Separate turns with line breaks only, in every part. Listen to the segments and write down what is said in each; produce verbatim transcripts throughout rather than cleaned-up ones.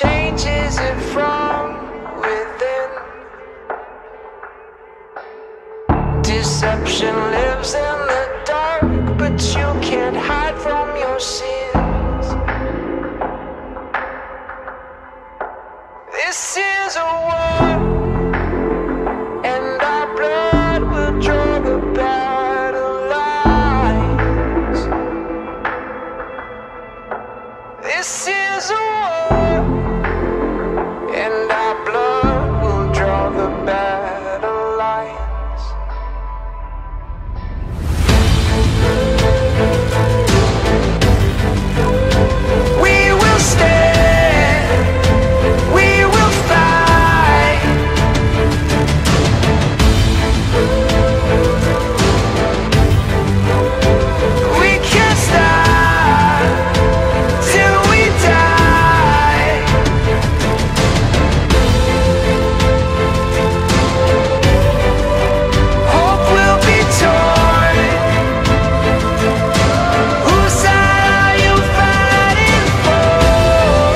changes it from within. Deception lives in the dark, but you can't hide from your sins. This is a war, and our blood will draw the battle lines. This is a war, and our blood will draw the battle lines. We will stand, we will fight. We can't stop till we die. Hope will be torn. Whose side are you fighting for?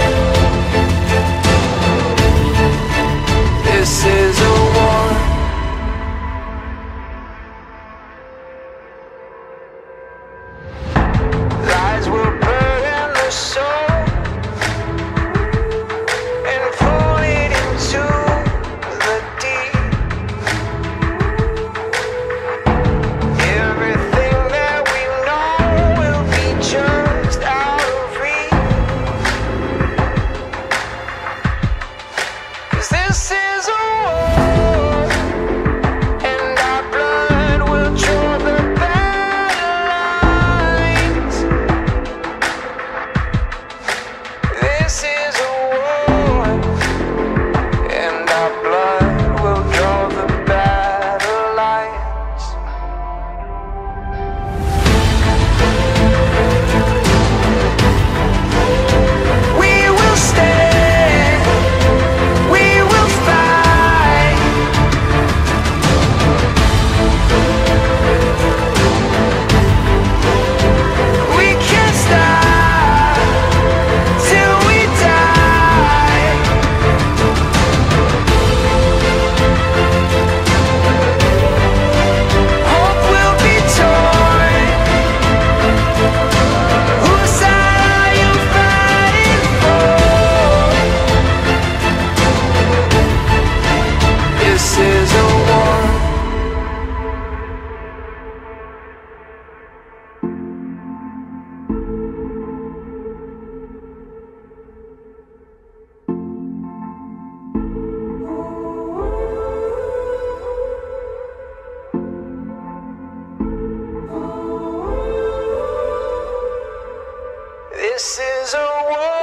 This is a war. Lies will burden the soul and pull it into the deep. Everything that we know will be just out of reach. 'Cause this is a war, and our blood will draw the battle lines. This is a war, and our blood will draw the battle lines. We will stand, we will fight. We can't stop till we die. Hope will be torn. Whose side are you fighting for? This is a war. This is a war.